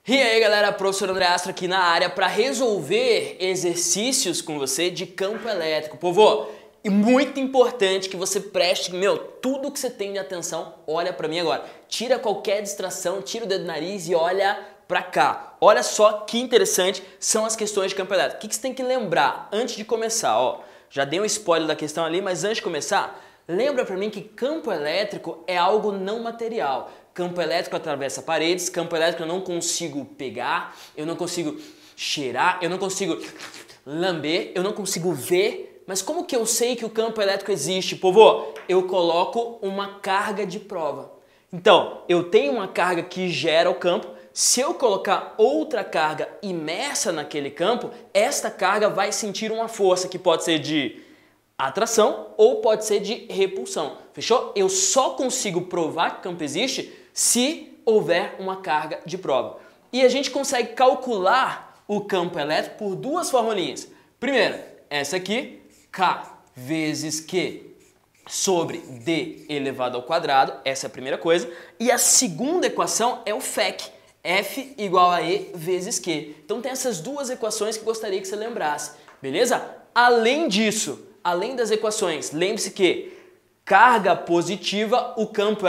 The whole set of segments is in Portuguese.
E aí galera, professor André Astro aqui na área para resolver exercícios com você de campo elétrico. Povo, e muito importante que você preste, tudo que você tem de atenção, olha para mim agora. Tira qualquer distração, tira o dedo do nariz e olha para cá. Olha só que interessante são as questões de campo elétrico. O que você tem que lembrar antes de começar? Ó, já dei um spoiler da questão ali, mas antes de começar, lembra para mim que campo elétrico é algo não material. Campo elétrico atravessa paredes, campo elétrico eu não consigo pegar, eu não consigo cheirar, eu não consigo lamber, eu não consigo ver. Mas como que eu sei que o campo elétrico existe, povo? Eu coloco uma carga de prova. Então, eu tenho uma carga que gera o campo. Se eu colocar outra carga imersa naquele campo, esta carga vai sentir uma força que pode ser de atração ou pode ser de repulsão. Fechou? Eu só consigo provar que o campo existe se houver uma carga de prova. E a gente consegue calcular o campo elétrico por duas formulinhas. Primeiro, essa aqui, K vezes Q sobre D elevado ao quadrado, essa é a primeira coisa. E a segunda equação é o FEC, F igual a E vezes Q. Então tem essas duas equações que gostaria que você lembrasse, beleza? Além disso, além das equações, lembre-se que carga positiva, o campo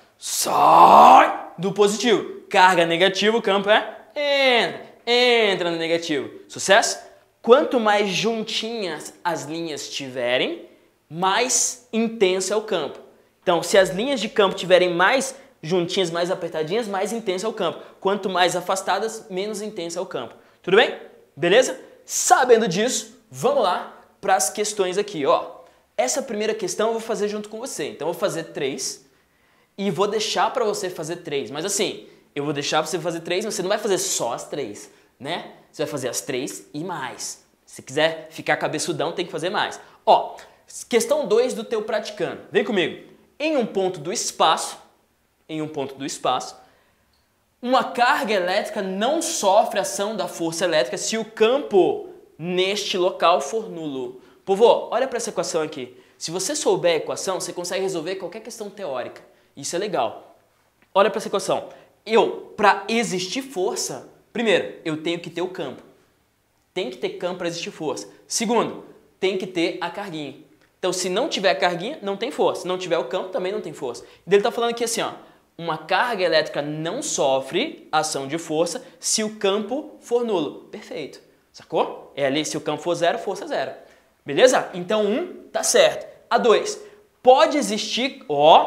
sai do positivo. Carga negativa, o campo entra no negativo. Sucesso? Quanto mais juntinhas as linhas tiverem, mais intenso é o campo. Então, se as linhas de campo tiverem mais juntinhas, mais apertadinhas, mais intenso é o campo. Quanto mais afastadas, menos intenso é o campo. Tudo bem? Beleza? Sabendo disso, vamos lá para as questões aqui, ó. Essa primeira questão eu vou fazer junto com você. Então eu vou fazer 3 e vou deixar para você fazer 3. Mas assim, eu vou deixar para você fazer 3, mas você não vai fazer só as 3, né? Você vai fazer as 3 e mais. Se quiser ficar cabeçudão, tem que fazer mais. Ó, questão 2 do teu praticando. Vem comigo. Em um ponto do espaço, uma carga elétrica não sofre ação da força elétrica se o campo neste local for nulo. Povo, olha para essa equação aqui. Se você souber a equação, você consegue resolver qualquer questão teórica. Isso é legal. Olha para essa equação. Para existir força, primeiro, eu tenho que ter o campo. Tem que ter campo para existir força. Segundo, tem que ter a carguinha. Então, se não tiver a carguinha, não tem força. Se não tiver o campo, também não tem força. Ele está falando aqui assim, ó. Uma carga elétrica não sofre ação de força se o campo for nulo. Perfeito. Sacou? É ali, se o campo for zero, força zero. Beleza? Então, 1 tá certo. A 2, pode existir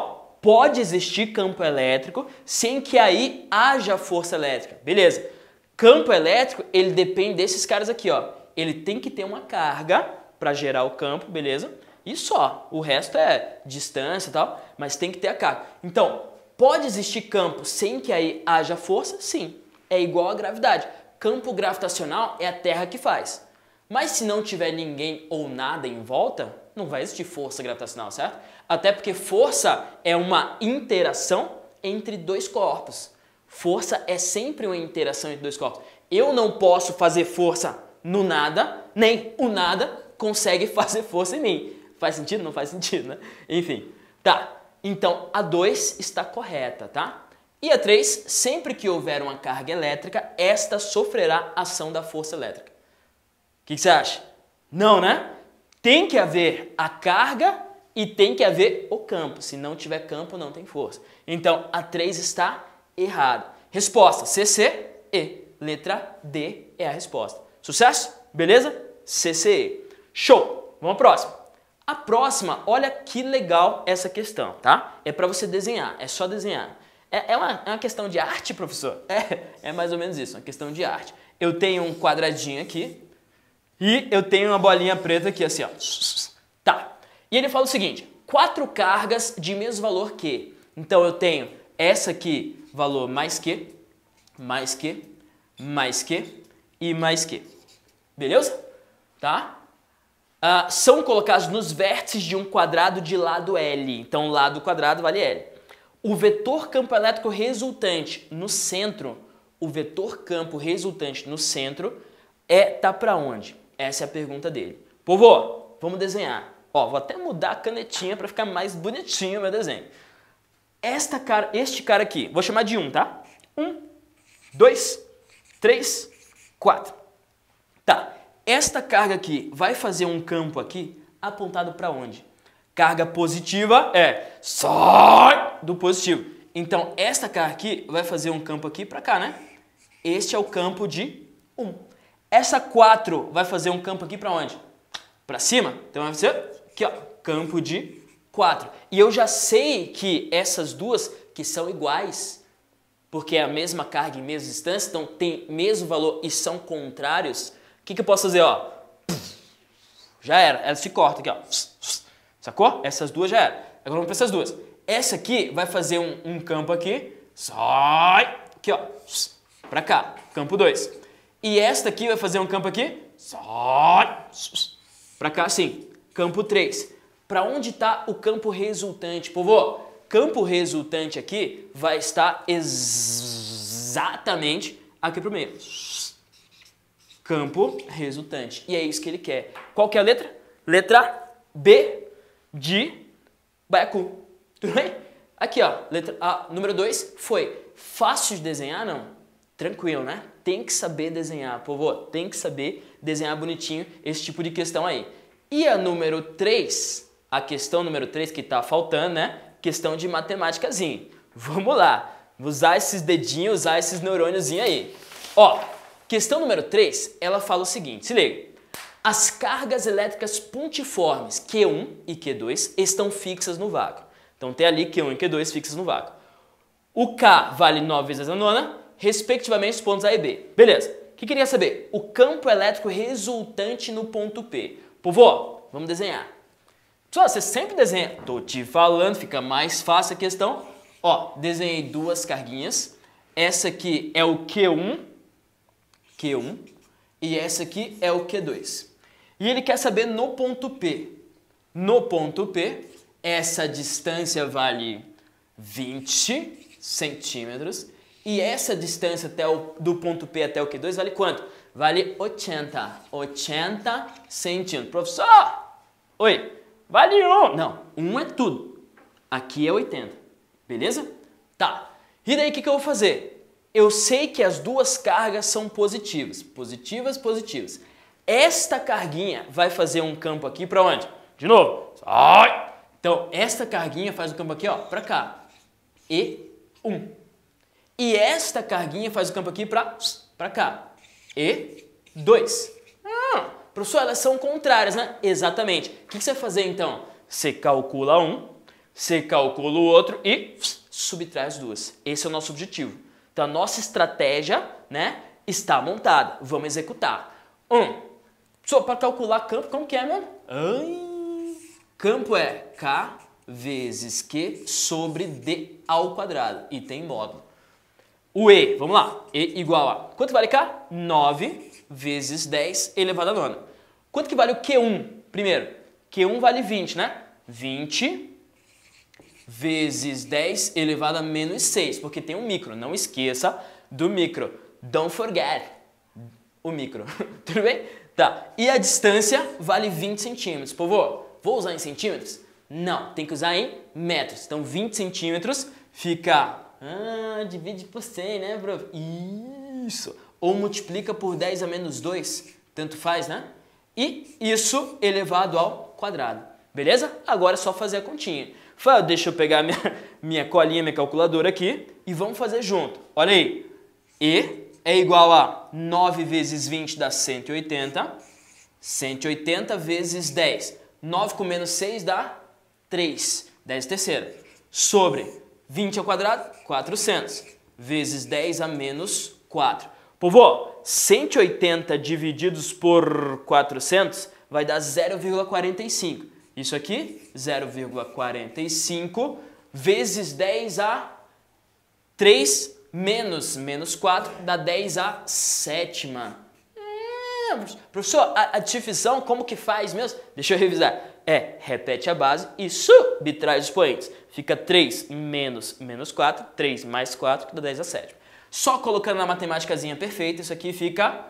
campo elétrico sem que aí haja força elétrica. Beleza? Campo elétrico, ele depende desses caras aqui, ó. Ele tem que ter uma carga para gerar o campo, beleza? E só. O resto é distância e tal, mas tem que ter a carga. Então, pode existir campo sem que aí haja força? Sim. É igual à gravidade. Campo gravitacional é a Terra que faz. Mas se não tiver ninguém ou nada em volta, não vai existir força gravitacional, certo? Até porque força é uma interação entre dois corpos. Força é sempre uma interação entre dois corpos. Eu não posso fazer força no nada, nem o nada consegue fazer força em mim. Faz sentido? Não faz sentido, né? Enfim, tá. Então, a 2 está correta, tá? E a 3, sempre que houver uma carga elétrica, esta sofrerá ação da força elétrica. O que você acha? Não, né? Tem que haver a carga e tem que haver o campo. Se não tiver campo, não tem força. Então, a 3 está errada. Resposta, CCE. Letra D é a resposta. Sucesso? Beleza? CCE. Show! Vamos à próxima. A próxima, olha que legal essa questão, tá? É para você desenhar, é só desenhar. É uma questão de arte, professor? É mais ou menos isso, uma questão de arte. Eu tenho um quadradinho aqui e eu tenho uma bolinha preta aqui, assim, ó. Tá. E ele fala o seguinte, 4 cargas de mesmo valor que. Então eu tenho essa aqui, valor mais que, mais que, mais que e mais que. Beleza? Tá? São colocados nos vértices de um quadrado de lado L. Então, lado quadrado vale L. O vetor campo elétrico resultante no centro, tá para onde? Essa é a pergunta dele. Povo, vamos desenhar. Ó, vou até mudar a canetinha para ficar mais bonitinho o meu desenho. Este cara aqui, vou chamar de 1, tá? 1, 2, 3, 4. Tá, esta carga aqui vai fazer um campo aqui apontado para onde? Carga positiva sai do positivo. Então, esta carga aqui vai fazer um campo aqui para cá, né? Este é o campo de 1. Essa 4 vai fazer um campo aqui para onde? Para cima. Então, vai ser aqui, ó, campo de 4. E eu já sei que essas duas que são iguais, porque é a mesma carga e mesma distância, então tem mesmo valor e são contrários. O que eu posso fazer, ó? Já era, elas se cortam aqui, ó. Sacou? Essas duas já era. Agora vamos para essas duas. Essa aqui vai fazer um campo aqui, sai, aqui, ó, para cá, campo 2. E esta aqui vai fazer um campo aqui, sai, para cá, assim, campo 3. Para onde está o campo resultante, povo? Campo resultante aqui vai estar exatamente aqui para o meio. Campo resultante. E é isso que ele quer. Qual que é a letra? Letra B de Baiacu. Tudo bem? Aqui, ó, letra A, número 2 foi fácil de desenhar, não? Tranquilo, né? Tem que saber desenhar, povo. Tem que saber desenhar bonitinho esse tipo de questão aí. E a número 3, a questão número 3 que tá faltando, né? Questão de matemáticazinha. Vamos lá. Vou usar esses dedinhos, usar esses neurôniozinhos aí. Ó, questão número 3, ela fala o seguinte, se liga. As cargas elétricas pontiformes Q1 e Q2 estão fixas no vácuo. Então tem ali Q1 e Q2 fixas no vácuo. O K vale 9 vezes a nona, respectivamente os pontos A e B. Beleza. O que queria saber? O campo elétrico resultante no ponto P. Povo, vamos desenhar. Pessoal, você sempre desenha. Tô te falando, fica mais fácil a questão. Ó, desenhei duas carguinhas. Essa aqui é o Q1, e essa aqui é o Q2. E ele quer saber no ponto P. No ponto P, essa distância vale 20 centímetros. E essa distância do ponto P até o Q2 vale quanto? Vale 80 centímetros. Professor! Oi, vale 1. Não, 1 é tudo. Aqui é 80. Beleza? Tá. E daí o que eu vou fazer? Eu sei que as duas cargas são positivas. Positivas, positivas. Esta carguinha vai fazer um campo aqui para onde? De novo. Sai! Então, esta carguinha faz o campo aqui, ó, para cá. E1. E esta carguinha faz o campo aqui para cá. E2. Professor, elas são contrárias, né? Exatamente. O que você vai fazer então? Você calcula um, você calcula o outro e subtrai as duas. Esse é o nosso objetivo. Então, a nossa estratégia, né, está montada. Vamos executar. Professor, para calcular campo, como que é, mano? Campo é K vezes Q sobre D ao quadrado. E tem módulo. O E, vamos lá. E igual a... Quanto vale K? 9 vezes 10 elevado a nona. Quanto que vale o Q1? Primeiro, Q1 vale 20, né? 20 vezes 10 elevado a menos 6, porque tem um micro. Não esqueça do micro. Don't forget o micro. Tudo bem? Tá. E a distância vale 20 centímetros. Povo, vou usar em centímetros? Não, tem que usar em metros. Então, 20 centímetros fica... divide por 100, né, bro? Isso. Ou multiplica por 10 a menos 2. Tanto faz, né? E isso elevado ao quadrado. Beleza? Agora é só fazer a continha. Deixa eu pegar minha colinha, minha calculadora aqui e vamos fazer junto. Olha aí. E é igual a 9 vezes 20 dá 180. 180 vezes 10. 9 com menos 6 dá 3. 10 terceira. Sobre 20 ao quadrado, 400. Vezes 10 a menos 4. Povo, 180 divididos por 400 vai dar 0,45. Isso aqui, 0,45 vezes 10 a 3 menos 4 dá 10 a sétima. Professor, a divisão como que faz mesmo? Deixa eu revisar. Repete a base e subtrai os expoentes. Fica 3 menos 4, 3 mais 4, que dá 10 a sétima. Só colocando na matemáticazinha perfeita, isso aqui fica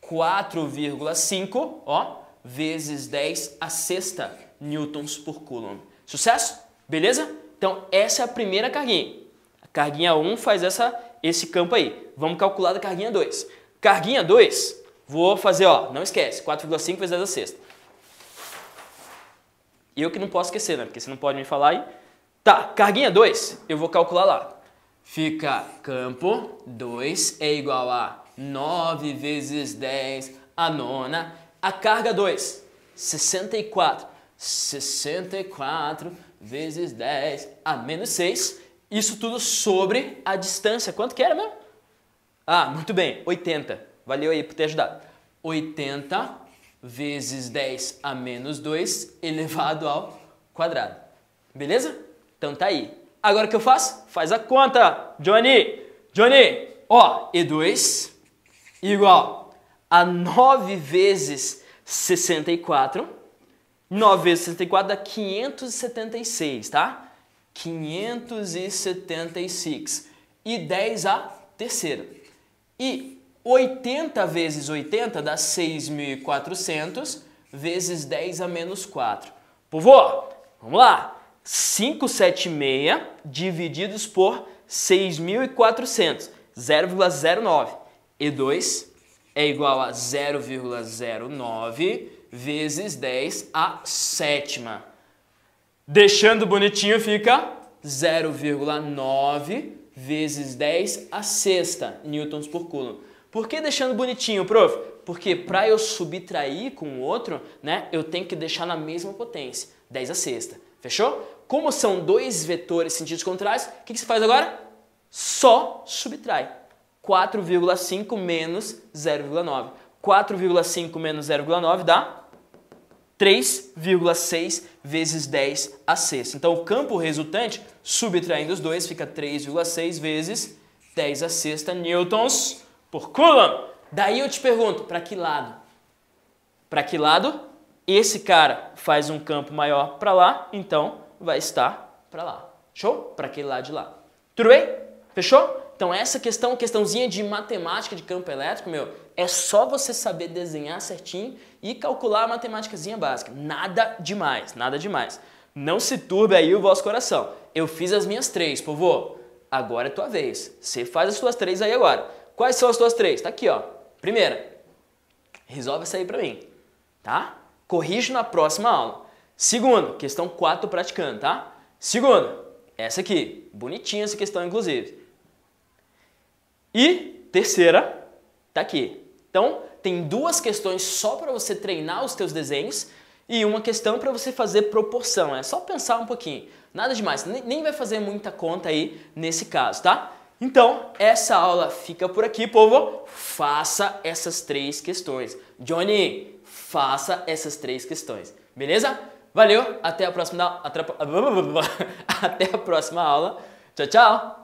4,5, ó, vezes 10 a sexta newtons por coulomb. Sucesso? Beleza? Então, essa é a primeira carguinha. A carguinha 1 faz esse campo aí. Vamos calcular da carguinha 2. Carguinha 2, vou fazer, ó, não esquece, 4,5 vezes 10 a sexta. Eu que não posso esquecer, né? Porque você não pode me falar aí. Tá, carguinha 2, eu vou calcular lá. Fica campo 2 é igual a 9 vezes 10 a nona. A carga 2, 64. 64 vezes 10 a menos 6. Isso tudo sobre a distância. Quanto que era mesmo? Ah, muito bem, 80. Valeu aí por ter ajudado. 80 vezes 10 a menos 2 elevado ao quadrado. Beleza? Então tá aí. Agora o que eu faço? Faz a conta, Johnny. Johnny, ó, E2 igual a 9 vezes 64. 9 vezes 64 dá 576, tá? 576. E 10 a terceira. E 80 vezes 80 dá 6.400 vezes 10 a menos 4. Povo, vamos lá. 576 divididos por 6.400, 0,09. E2 é igual a 0,09 vezes 10 a sétima. Deixando bonitinho fica 0,9 vezes 10 a sexta newtons por coulomb. Por que deixando bonitinho, prof? Porque para eu subtrair com o outro, né, eu tenho que deixar na mesma potência, 10 a sexta. Fechou? Como são dois vetores sentidos contrários, o que você faz agora? Só subtrai. 4,5 menos 0,9. 4,5 menos 0,9 dá 3,6 vezes 10 a sexta. Então, o campo resultante, subtraindo os dois, fica 3,6 vezes 10 a sexta newtons por coulomb. Daí eu te pergunto, para que lado? Para que lado? Esse cara faz um campo maior para lá, então vai estar para lá. Show? Para aquele lado de lá. Tudo bem? Fechou? Então essa questãozinha de matemática de campo elétrico, meu, é só você saber desenhar certinho e calcular a matemáticazinha básica. Nada demais, nada demais. Não se turbe aí o vosso coração. Eu fiz as minhas 3, povo. Agora é tua vez. Você faz as suas 3 aí agora. Quais são as tuas 3? Tá aqui, ó. Primeira, resolve essa aí pra mim, tá? Corrijo na próxima aula. Segundo, questão 4 praticando, tá? Segundo, essa aqui. Bonitinha essa questão, inclusive. E terceira, tá aqui. Então, tem duas questões só para você treinar os teus desenhos e uma questão para você fazer proporção. É só pensar um pouquinho. Nada demais. Nem vai fazer muita conta aí nesse caso, tá? Então, essa aula fica por aqui, povo. Faça essas 3 questões. Johnny, faça essas 3 questões. Beleza? Valeu, até a próxima aula. Tchau, tchau.